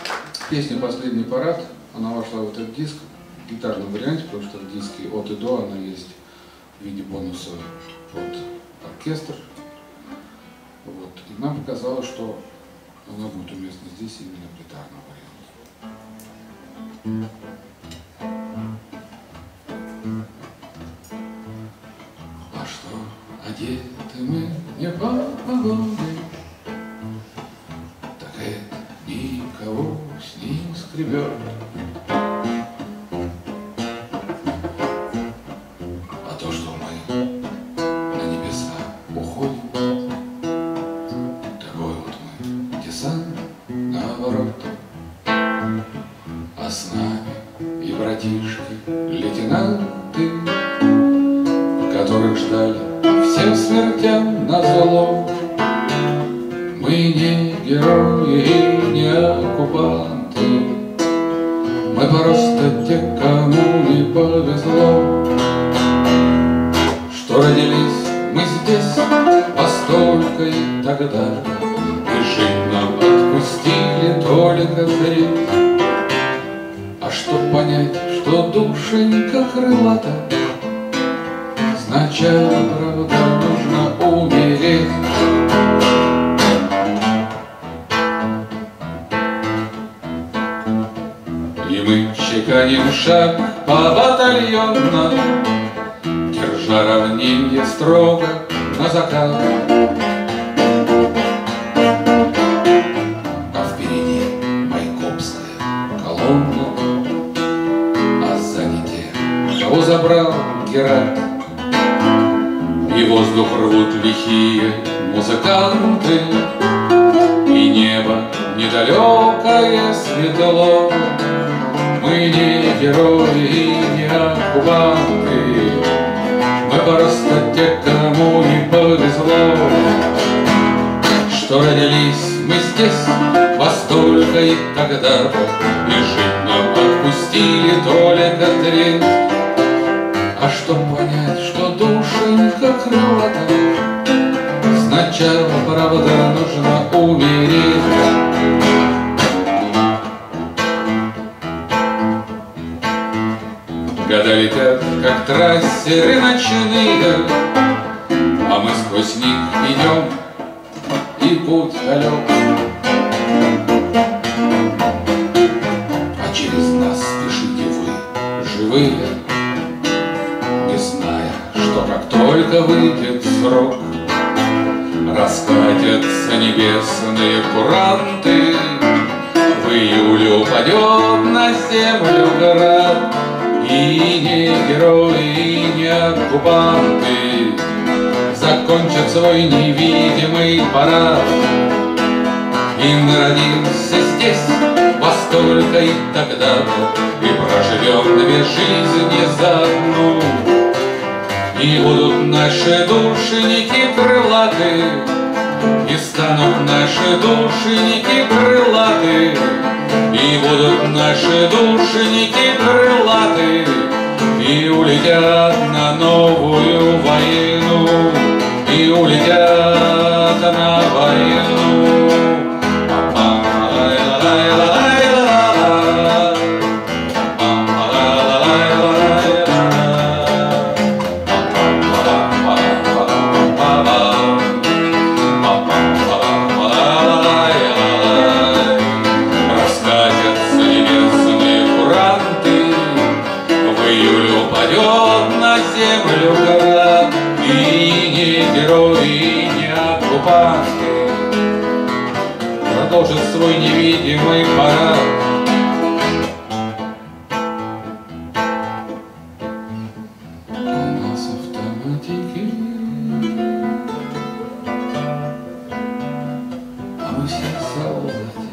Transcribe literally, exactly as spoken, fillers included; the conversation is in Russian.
Песня «Последний парад», она вошла в этот диск в гитарном варианте, потому что в диске от и до она есть в виде бонуса под оркестр. Вот. И нам показалось, что она будет уместна здесь именно в гитарном варианте. А что, одеты мы не по погоде, так это никого с ним скребет. А то, что мы на небеса уходим, такой вот мы десант наоборот. А с нами и братишки лейтенанты, которых ждали всем смертям назло. Мы не герои и не оккупанты, мы просто те, кому не повезло, что родились мы здесь постолько и тогда, и жить нам отпустили только зреть. А чтоб понять, что душенька крылата, сначала, правда, нужно умереть. И мы чеканим шаг по батальонно, держа равнинье строго на закат. А впереди майкопская колонна, а сзади те, кого забрал Герат. И воздух рвут лихие музыканты, и небо недалекое светло. Мы не герои и не оккупанты, мы просто те, кому не повезло, что родились мы здесь во столько и тогда, и жить нам отпустили только треть. А чтоб понять, что душенька крылата, сначала, правда, нужно умереть. Года летят, как трассеры ночные, а мы сквозь них идем, и путь далек. А через нас спешите вы, живые, не зная, что как только выйдет срок, раскатятся небесные куранты, в июле упадет на землю град. И не герои, и не оккупанты закончат свой невидимый парад. И мы родимся здесь во столько и тогда, и проживем две жизни за одну. И будут наши душеники крылаты, и станут наши душеники крылаты, и будут наши душеники крылаты, и улетят на новую войну, и улетят на войну. Землю гора, и не герои, и не оккупанты продолжат свой невидимый парад. У нас автоматики, а мы все солдаты.